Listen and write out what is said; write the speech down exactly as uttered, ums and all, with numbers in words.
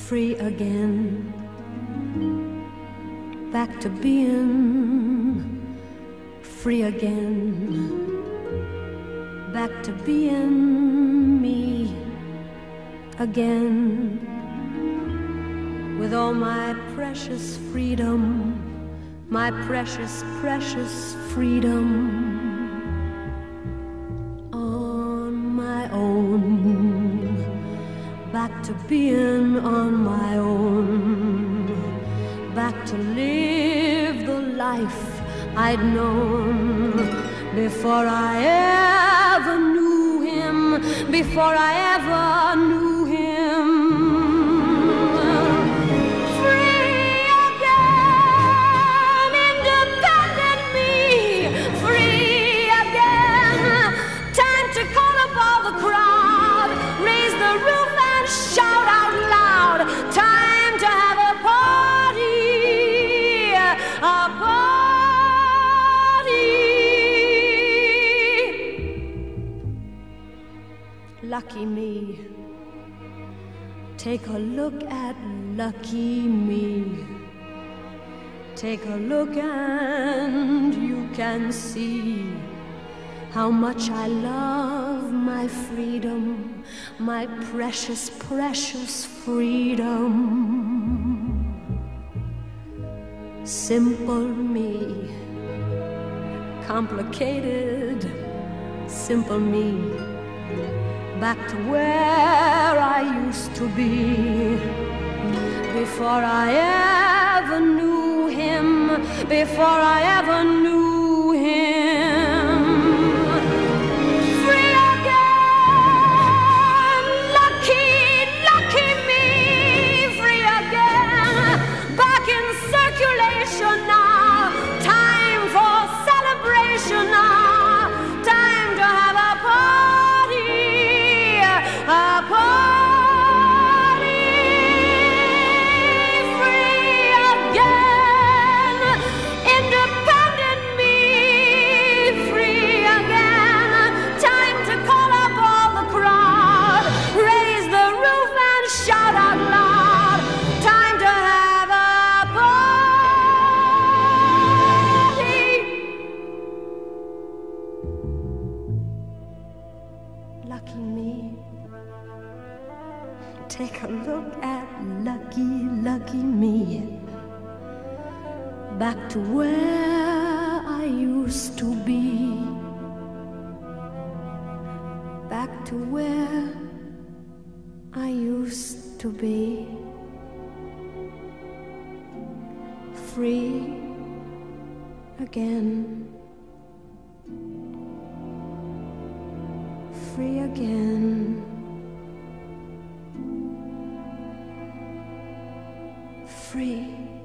free again, back to being free again, back to being me again, with all my precious freedom, my precious, precious freedom on my own, back to being on my own, back to live the life I'd known before I ever knew him, before I ever knew him. Free again, independent me, free again. Time to call up all the crowd, raise the roof and shout out loud. Time to have a party, a party. Lucky me. Take a look at lucky me. Take a look and you can see how much I love my freedom, my precious, precious freedom. Simple me, complicated, simple me, back to where I used to be before I ever knew him, before I ever knew him. Free again, lucky, lucky me, free again, back in circulation now, time for celebration now, time to have a party, a party. Free again, independent me, free again. Time to call up all the crowd, raise the roof and shout out loud. Time to have a party. Lucky me. Take a look at lucky, lucky me, back to where I used to be, back to where I used to be. Free again, free again. Free.